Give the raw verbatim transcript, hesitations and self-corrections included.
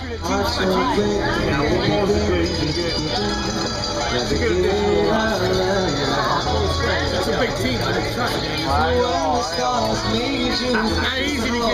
That's a big team, I trust me. Not easy to